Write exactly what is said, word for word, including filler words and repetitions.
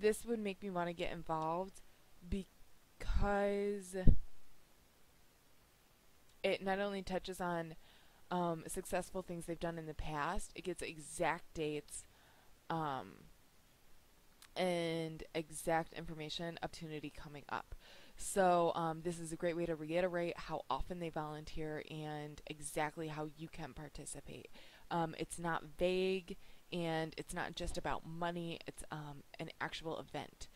this would make me want to get involved because it not only touches on um, successful things they've done in the past, it gets exact dates um, and exact information opportunity coming up. So um, this is a great way to reiterate how often they volunteer and exactly how you can participate. Um, it's not vague and it's not just about money, it's um, an actual event.